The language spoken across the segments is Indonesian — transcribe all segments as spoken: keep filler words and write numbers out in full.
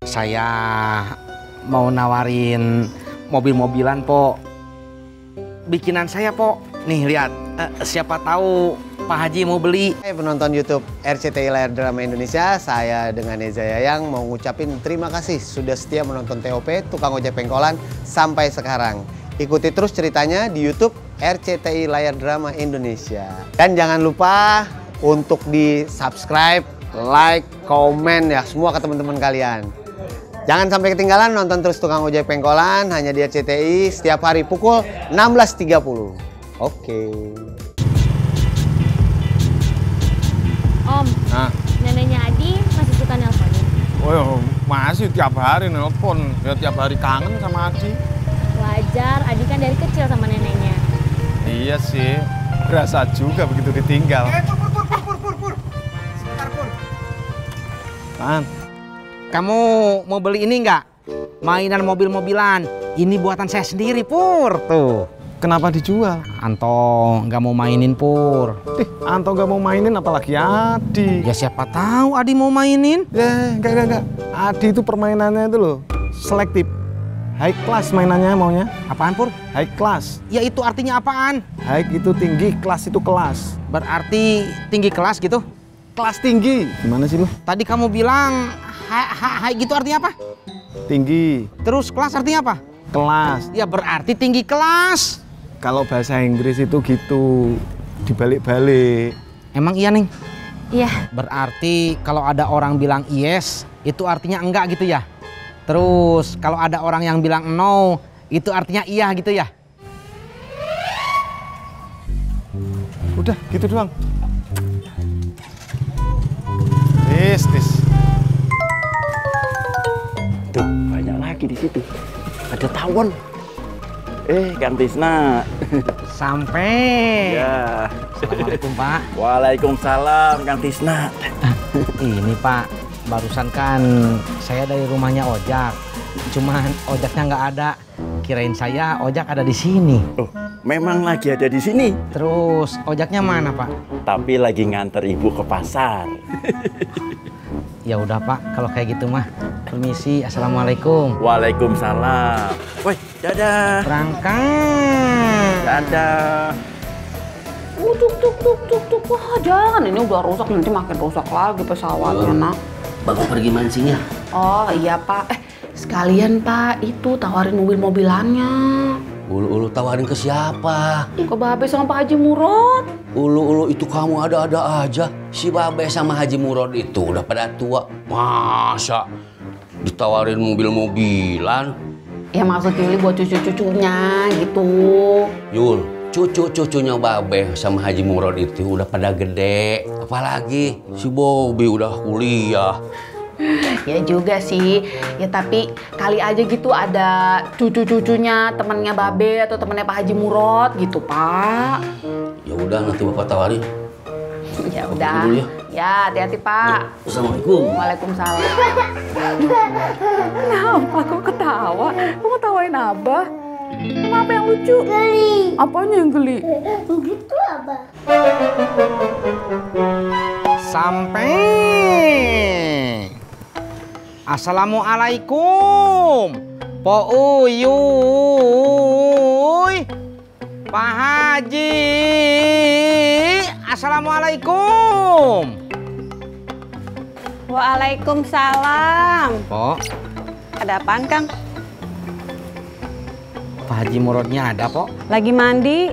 saya mau nawarin mobil-mobilan, Po. Bikinan saya, Po. Nih, lihat. Eh, siapa tahu Pak Haji mau beli. Hai penonton YouTube R C T I Layar Drama Indonesia, saya dengan Eza Yayang mau ngucapin terima kasih sudah setia menonton T O P, Tukang Ojek Pengkolan, sampai sekarang. Ikuti terus ceritanya di YouTube R C T I Layar Drama Indonesia. Dan jangan lupa untuk di subscribe, like, komen ya semua ke teman-teman kalian. Jangan sampai ketinggalan nonton terus Tukang Ojek Pengkolan hanya di R C T I setiap hari pukul enam belas tiga puluh. Oke. Om, Nah, neneknya Adi masih suka nelponin? oh ya, masih tiap hari nelpon, ya tiap hari kangen sama Adi. Wajar, Adi kan dari kecil sama neneknya. Iya sih, berasa juga begitu ditinggal. Eh, pur, pur, pur, pur, pur, pur. Sebentar, Pur. Pan, Kamu mau beli ini nggak? Mainan mobil-mobilan. Ini buatan saya sendiri, Pur. Tuh. kenapa dijual? Anto nggak mau mainin, Pur. Ih, Anto gak mau mainin apalagi Adi. Ya siapa tahu Adi mau mainin. Ya, enggak, enggak, enggak. Adi itu permainannya itu loh, selektif. High class mainannya maunya. Apaan, Pur? High class. Ya itu artinya apaan? High itu tinggi, kelas itu kelas. Berarti tinggi kelas gitu? Kelas tinggi. Gimana sih lu? Tadi kamu bilang hai, hai, hai gitu artinya apa? Tinggi, Terus kelas artinya apa? kelas. Ya berarti tinggi kelas. Kalau bahasa Inggris itu gitu, dibalik-balik. Emang iya, Ning? Iya. Berarti kalau ada orang bilang yes, itu artinya enggak gitu ya? Terus kalau ada orang yang bilang no, itu artinya iya gitu ya? Udah, gitu doang. Tis, tis. Tuh, banyak lagi di situ. Ada tawon. Eh, Kang Tisna. Sampai. Ya. Assalamualaikum, Pak. Waalaikumsalam, Kang Tisna. Ini, Pak, barusan kan saya dari rumahnya Ojak. Cuman Ojaknya nggak ada. Kirain saya Ojak ada di sini. Oh, memang lagi ada di sini. Terus Ojaknya mana, Pak? Tapi lagi nganter ibu ke pasar. Ya udah, Pak, kalau kayak gitu mah. Permisi, assalamualaikum. Waalaikumsalam. Woi, dadah. Berangkat. Dadah. Uh, tuk, tuk, tuk, tuk, tuk. Wah, jangan. Ini udah rusak, nanti makin rusak lagi pesawatnya, nak. Bapak pergi mancing ya? Oh, iya, Pak. Eh, sekalian, Pak, itu tawarin mobil-mobilannya. Ulu-ulu tawarin ke siapa? Ke Babe sama Pak Haji Murad. Ulu-ulu itu kamu ada-ada aja. Si Babe sama Haji Murad itu udah pada tua. Masa ditawarin mobil-mobilan? Ya, maksud Yuli buat cucu-cucunya, gitu. Yul, cucu-cucunya Babe sama Haji Murad itu udah pada gede. Apalagi si Bobby udah kuliah. Ya juga sih, ya tapi kali aja gitu ada cucu-cucunya temennya Babe atau temennya Pak Haji Murad gitu, Pak. Ya udah nanti Bapak tawarin. Ya Bapak udah. dulu ya. Ya, hati-hati, Pak. Assalamualaikum. Waalaikumsalam. Kenapa kok ketawa? Kamu ketawain Abah? Apa yang lucu? Geli. Apanya yang geli? Begitu, Abah. Sampai. Assalamualaikum. Po Uyuy. Pak Haji. Assalamualaikum. Waalaikumsalam. Po, Ada apaan, Kang? Pak Haji Murodnya ada, Po? Lagi mandi.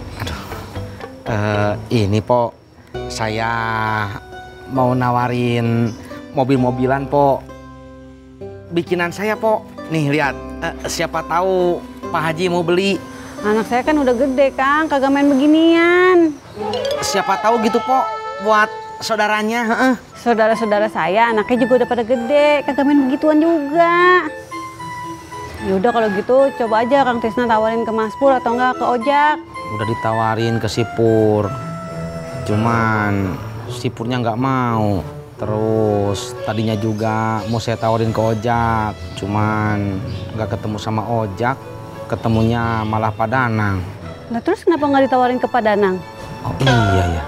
Eh, ini, Po. Saya mau nawarin mobil-mobilan, Po. Bikinan saya, Po. Nih, lihat. Eh, siapa tahu Pak Haji mau beli. Anak saya kan udah gede, Kang. Kagak main beginian. Siapa tahu gitu, Po. Buat saudaranya, heeh. Saudara-saudara saya, anaknya juga udah pada gede. Kagak main begituan juga. Yaudah kalau gitu, coba aja Kang Tisna tawarin ke Mas Pur atau enggak ke Ojak. Udah ditawarin ke si Pur. Cuman si Purnya nggak mau. Terus tadinya juga mau saya tawarin ke Ojak. Cuman nggak ketemu sama Ojak. Ketemunya malah Pak Danang. Nah terus kenapa nggak ditawarin ke Pak Danang? Oh iya ya.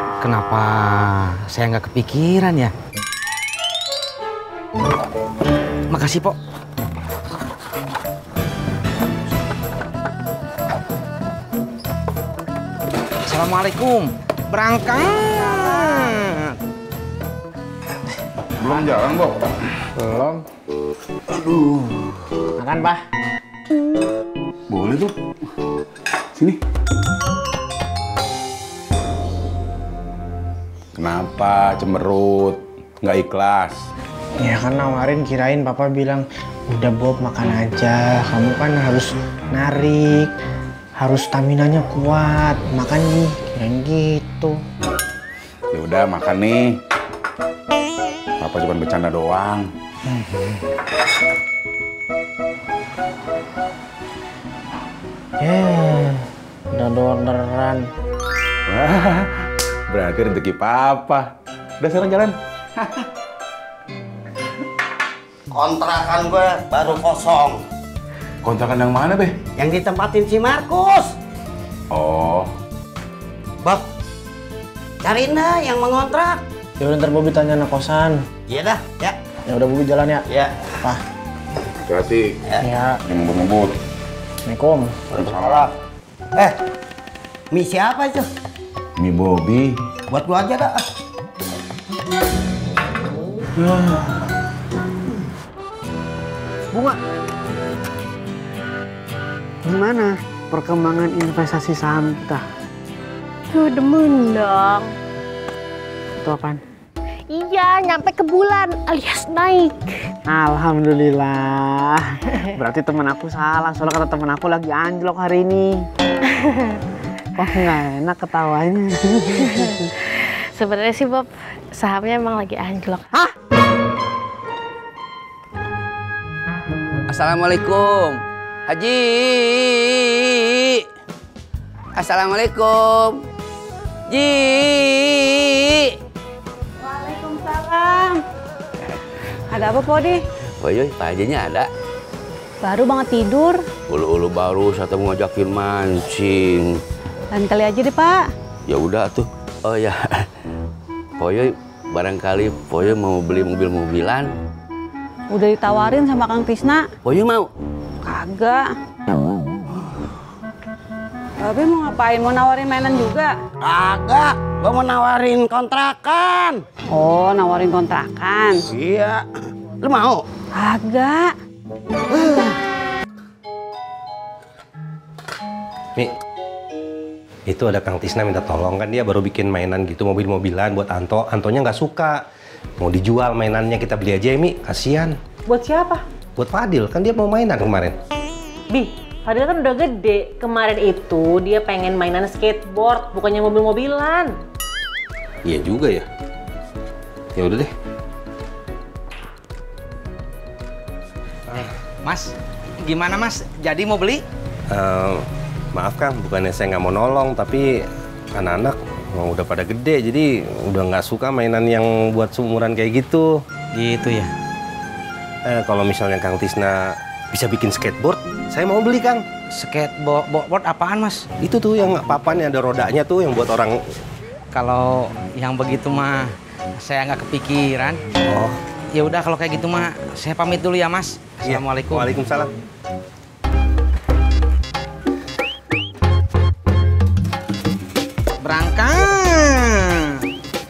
Kenapa saya nggak kepikiran ya? makasih, Pok. Assalamualaikum. Berangkat. Belum jalan, Bob? Belum. Aduh. Makan, Pak. Boleh tuh. Sini. Kenapa cemberut? Nggak ikhlas? Ya kan nawarin, kirain papa bilang, udah Bob makan aja, kamu kan harus narik, harus staminanya kuat, makan nih, kirain gitu. Ya udah makan nih. Papa cuma bercanda doang. Ya, udah orderan. Wah, berarti rezeki papa. Udah sekarang jalan. Kontrakan gue baru kosong. Kontrakan yang mana, Be? Yang ditempatin si Markus. Oh. Bob, cariin dah yang mengontrak. Ya udah ntar Bobi tanya anak kosan. Iya dah, ya. Ya udah Bobi jalan ya. Ya. Pak. Hati-hati. Ya. Yang ngebut-ngebut. Assalamualaikum. Waalaikumsalam. Eh, mie siapa itu? Mie Bobby. Buat gua aja dah. Bunga, gimana perkembangan investasi saham kita? Tuh demen dong. Itu apaan? Iya, nyampe ke bulan alias naik. Alhamdulillah. Berarti temen aku salah, soalnya kata temen aku lagi anjlok hari ini. Kok nggak enak ketawanya? Sebenarnya sih Bob, sahamnya emang lagi anjlok. Hah? Assalamualaikum, Haji. Assalamualaikum, Ji. Waalaikumsalam. Ada apa, Podi? Woy, Pak Hajinya ada. Baru banget tidur. Ulu-ulu baru saya mau ngajakin mancing. Lain kali aja deh, Pak. Ya udah tuh. Oh ya, Poyoy barangkali Poyoy mau beli mobil-mobilan. Udah ditawarin sama Kang Tisna. Poyoy mau? Kagak. Tapi mau ngapain? Mau nawarin mainan juga? Kagak, gua mau nawarin kontrakan. Oh, nawarin kontrakan. Iya. Lu mau? Kagak. Mi, itu ada Kang Tisna minta tolong, kan dia baru bikin mainan gitu, mobil-mobilan buat Anto. Antonya nggak suka. Mau dijual mainannya, kita beli aja ya, Mi. Kasian. Buat siapa? Buat Fadil, kan dia mau mainan kemarin. Bi, Fadil kan udah gede. Kemarin itu dia pengen mainan skateboard, bukannya mobil-mobilan. Iya juga ya. Ya udah deh. Mas, gimana Mas? Jadi mau beli? Uh, maaf Kang, bukannya saya nggak mau nolong, tapi anak-anak oh, udah pada gede, jadi udah nggak suka mainan yang buat seumuran kayak gitu. Gitu ya. Eh, kalau misalnya Kang Tisna bisa bikin skateboard, saya mau beli Kang. Skateboard board apaan Mas? Itu tuh yang papannya ada rodanya tuh, yang buat orang. Kalau yang begitu mah saya nggak kepikiran. Oh. Ya udah kalau kayak gitu mah saya pamit dulu ya Mas. Assalamualaikum. Waalaikumsalam. Berangkat.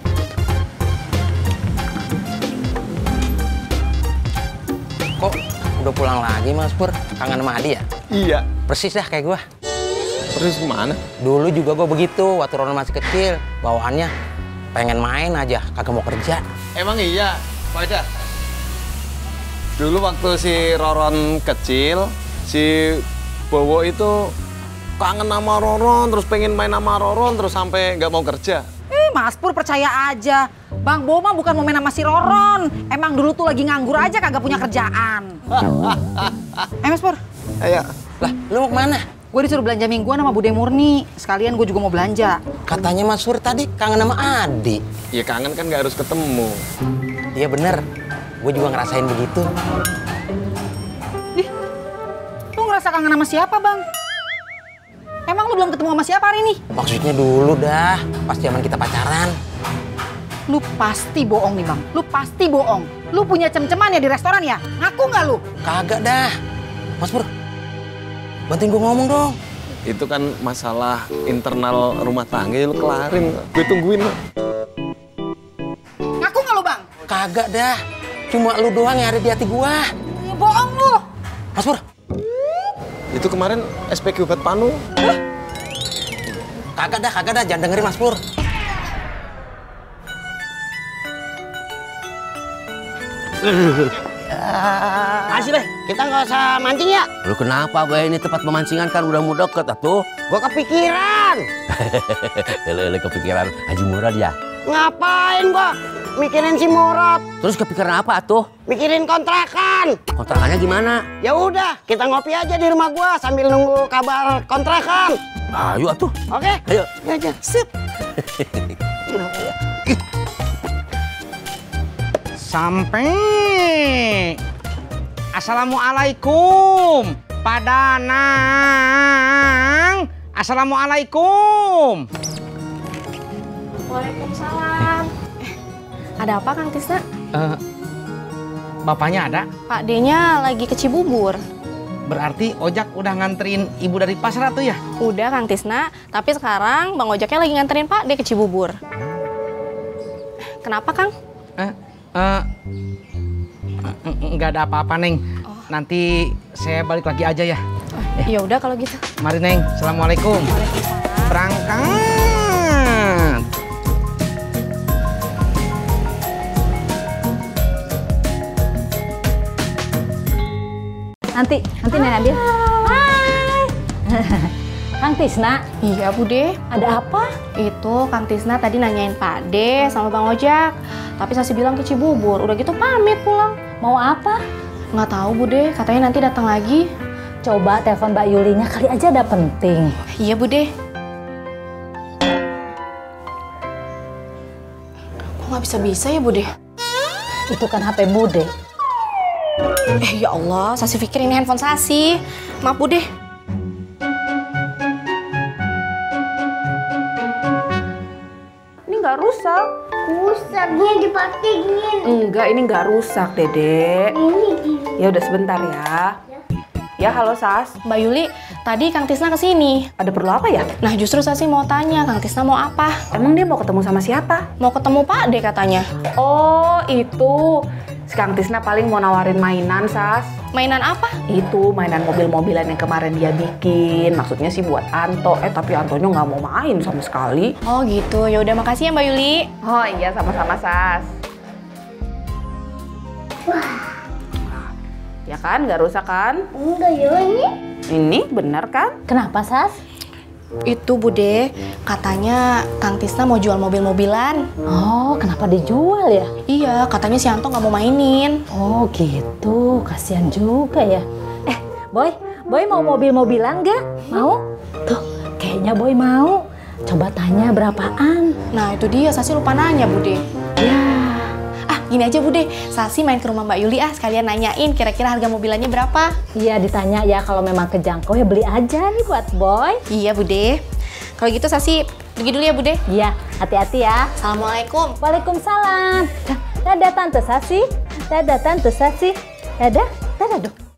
Kok udah pulang lagi Mas Pur? Kangen sama Adi ya? Iya. Persis dah kayak gua. Persis kemana? Dulu juga gua begitu, waktu Rono masih kecil. Bawaannya pengen main aja, kagak mau kerja. Emang iya, Pak Eda? Dulu waktu si Roron kecil, si Bowo itu kangen sama Roron, terus pengen main sama Roron, terus sampai nggak mau kerja. Eh, Mas Pur percaya aja. Bang Bo mah bukan mau main sama si Roron. Emang dulu tuh lagi nganggur aja kagak punya kerjaan. Eh Mas Pur. Ayo. Lah, lu mau kemana? Gue disuruh belanja mingguan sama Bude Murni. Sekalian gue juga mau belanja. Katanya Mas Pur tadi kangen sama Adi. Ya kangen kan nggak harus ketemu. Iya bener, gue juga ngerasain begitu. Ih, lu ngerasa kangen sama siapa Bang? Emang lu belum ketemu sama siapa hari ini? Maksudnya dulu dah, pas zaman kita pacaran. Lu pasti bohong nih Bang, lu pasti bohong. Lu punya cem-ceman ya di restoran ya? Ngaku nggak lu? Kagak dah. Mas Pur, bantuin gue ngomong dong. Itu kan masalah internal rumah tangga, ya lu kelarin. Gue tungguin. Ngaku nggak lu Bang? Kagak dah. Cuma lu doang yang ada di hati gua. Ya, bohong lu. Mas Pur. Itu kemarin S P Q buat Panu. Hah? Kagak dah, kagak dah. Jangan dengerin Mas Pur. Kasih deh, kita nggak usah mancing ya. Lu kenapa, Bay? Ini tempat pemancingan kan udah mau deket atuh. Gua kepikiran. Lu kepikiran Haji Murad ya? Ngapain gua mikirin si Murad? Terus kepikiran apa atuh? Mikirin kontrakan. Kontrakannya gimana? Ya udah, kita ngopi aja di rumah gua sambil nunggu kabar kontrakan. Ayo atuh. Oke? Ayo. Ya aja. Sip. Sampai. Assalamualaikum, Pak Danang. Assalamualaikum. Waalaikumsalam. Eh, ada apa Kang Tisna? Uh, bapaknya ada? Pak D-nya lagi ke Cibubur. Berarti Ojak udah nganterin ibu dari pasar tuh ya? Udah Kang Tisna, tapi sekarang Bang Ojaknya lagi nganterin Pak D ke Cibubur. Kenapa Kang? Eh, uh, nggak ada apa-apa Neng. Oh. Nanti saya balik lagi aja ya. Oh, ya udah kalau gitu. Mari Neng. Assalamualaikum. Waalaikumsalam. Berangkat. Nanti, nanti Nenek ambil. Hai. Kang Tisna. Iya Bu De. Ada apa? Itu Kang Tisna tadi nanyain Pak D sama Bang Ojak. Tapi Sasi bilang ke Cibubur. Udah gitu pamit pulang. Mau apa? Nggak tahu Bu De. Katanya nanti datang lagi. Coba telepon Mbak Yulinya, kali aja ada penting. Iya Bu De. Kok nggak bisa-bisa ya Bu De? Itu kan H P Bude. Eh ya Allah, Sasi pikir ini handphone Sasi. Maaf Bu De. Ini nggak rusak. Rusaknya dipakingin. Enggak, ini nggak rusak, Dedek. Ini gini. Ya udah sebentar ya. Ya, halo Sas. Mbak Yuli, tadi Kang Tisna kesini. Ada perlu apa ya? Nah justru Sasi mau tanya, Kang Tisna mau apa? Emang dia mau ketemu sama siapa? Mau ketemu Pak D katanya. Oh, itu. Si Kang Tisna paling mau nawarin mainan, Sas. Mainan apa? Itu, mainan mobil-mobilan yang kemarin dia bikin. Maksudnya sih buat Anto. Eh, tapi Antonya nggak mau main sama sekali. Oh gitu, ya udah makasih ya Mbak Yuli. Oh iya, sama-sama Sas. Wah. Ya kan, nggak rusak kan? Enggak ya ini. Ini bener kan? Kenapa, Sas? Itu Bude, katanya Kang Tisna mau jual mobil-mobilan. Oh, kenapa dijual ya? Iya, katanya si Anto nggak mau mainin. Oh gitu, kasihan juga ya. Eh, Boy, Boy mau mobil-mobilan nggak? Mau? Tuh, kayaknya Boy mau. Coba tanya berapaan. Nah itu dia, Sasi lupa nanya Bude. Ya. Ah, gini aja Bude, Sasi main ke rumah Mbak Yuli ah, sekalian nanyain kira-kira harga mobilannya berapa. Iya, ditanya ya, kalau memang kejangkau ya beli aja nih buat Boy. Iya Bude. Kalau gitu Sasi pergi dulu ya Bude. Iya, hati-hati ya. Assalamualaikum. Waalaikumsalam. Dadah Tante Sasi. Dadah Tante Sasi. Dadah, dadah dong.